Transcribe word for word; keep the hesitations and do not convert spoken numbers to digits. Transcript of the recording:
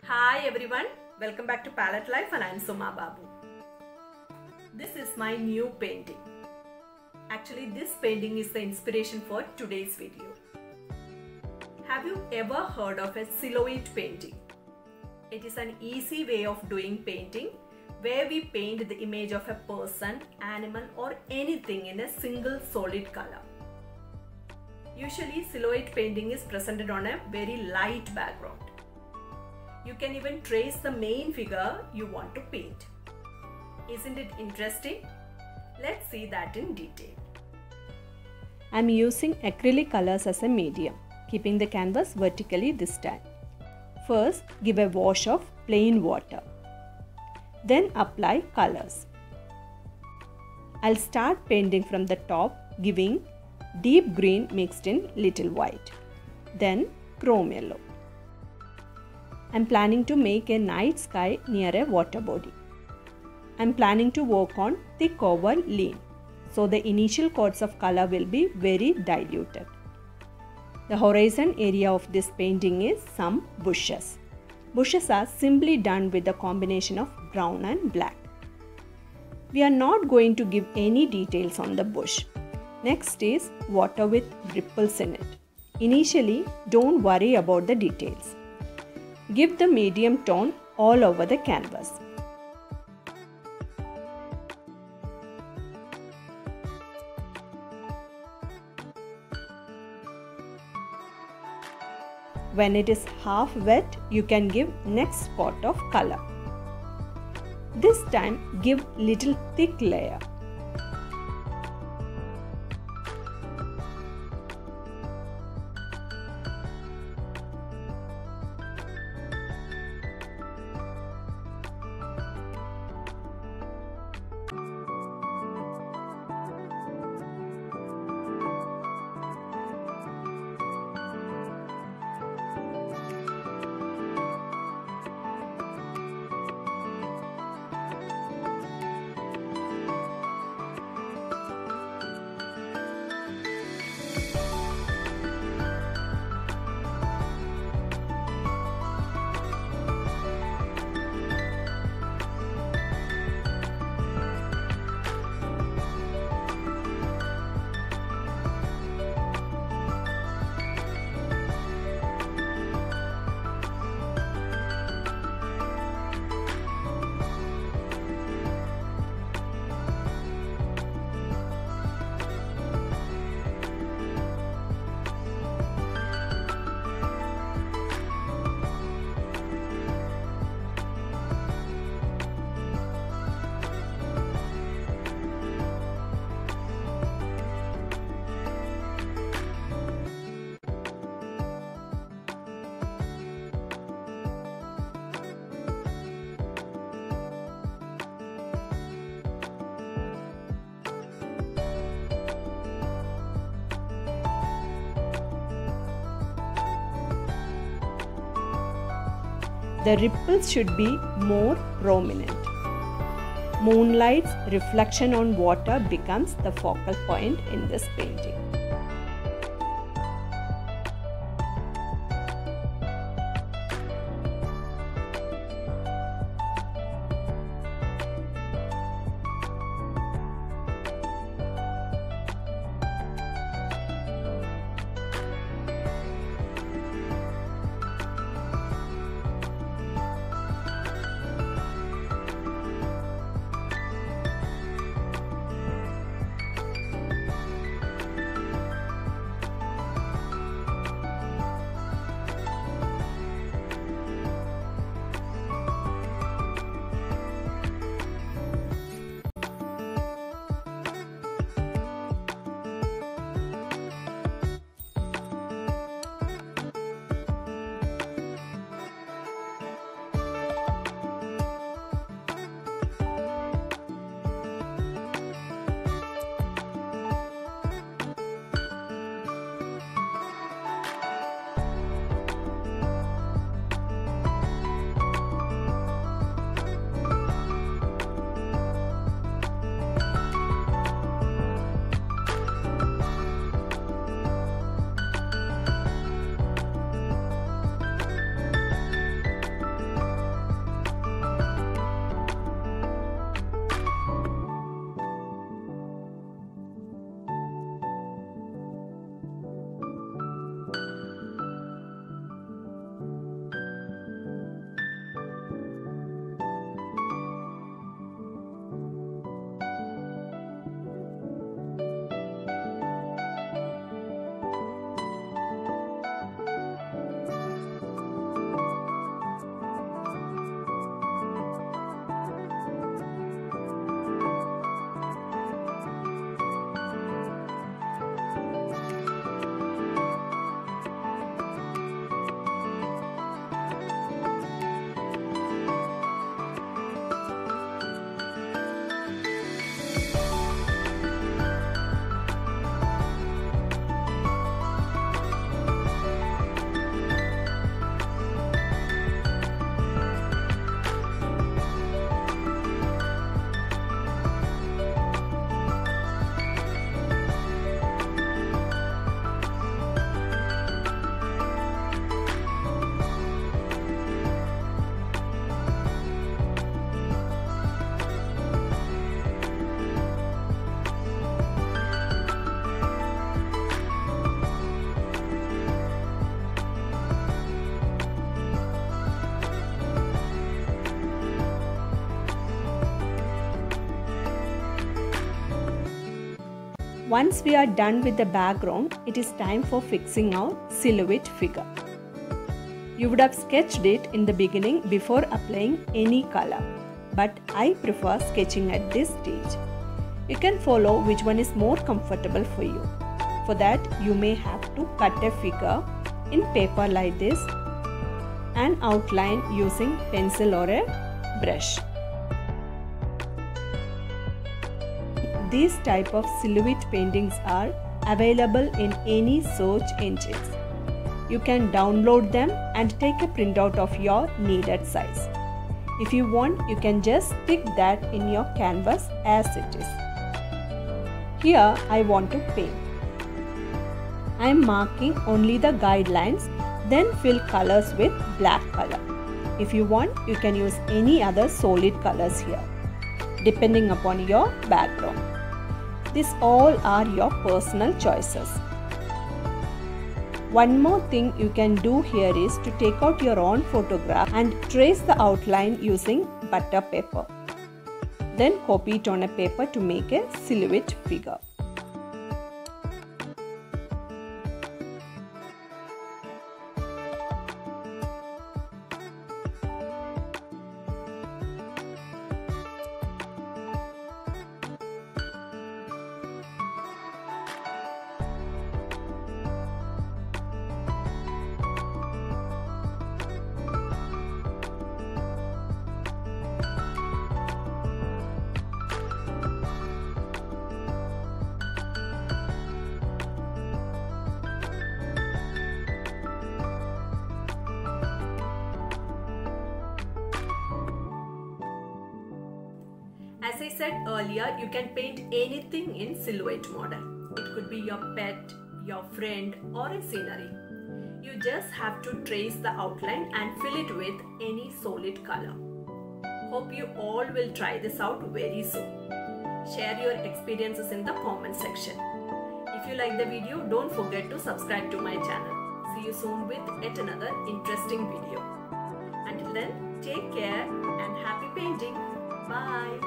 Hi everyone, welcome back to Palette Life and I am Suma Babu. This is my new painting. Actually, this painting is the inspiration for today's video. Have you ever heard of a silhouette painting? It is an easy way of doing painting where we paint the image of a person, animal or anything in a single solid color. Usually, silhouette painting is presented on a very light background. You can even trace the main figure you want to paint. Isn't it interesting? Let's see that in detail. I am using acrylic colors as a medium, keeping the canvas vertically this time. First, give a wash of plain water. Then apply colors. I'll start painting from the top, giving deep green mixed in little white. Then chrome yellow. I'm planning to make a night sky near a water body. I'm planning to work on thick over lean, so the initial coats of color will be very diluted. The horizon area of this painting is some bushes. Bushes are simply done with a combination of brown and black. We are not going to give any details on the bush. Next is water with ripples in it. Initially, don't worry about the details. Give the medium tone all over the canvas. When it is half wet, you can give next spot of color. This time, give little thick layer. The ripples should be more prominent. Moonlight's reflection on water becomes the focal point in this painting. Once we are done with the background, it is time for fixing our silhouette figure. You would have sketched it in the beginning before applying any color, but I prefer sketching at this stage. You can follow which one is more comfortable for you. For that, you may have to cut a figure in paper like this and outline using pencil or a brush. These type of silhouette paintings are available in any search engines. You can download them and take a printout of your needed size. If you want, you can just stick that in your canvas as it is. Here I want to paint. I am marking only the guidelines, then fill colors with black color. If you want, you can use any other solid colors here, depending upon your background. These all are your personal choices. One more thing you can do here is to take out your own photograph and trace the outline using butter paper. Then copy it on a paper to make a silhouette figure. As I said earlier, you can paint anything in silhouette model. It could be your pet, your friend, or a scenery. You just have to trace the outline and fill it with any solid color. Hope you all will try this out very soon. Share your experiences in the comment section. If you like the video, don't forget to subscribe to my channel. See you soon with yet another interesting video. Until then, take care and happy painting. Bye.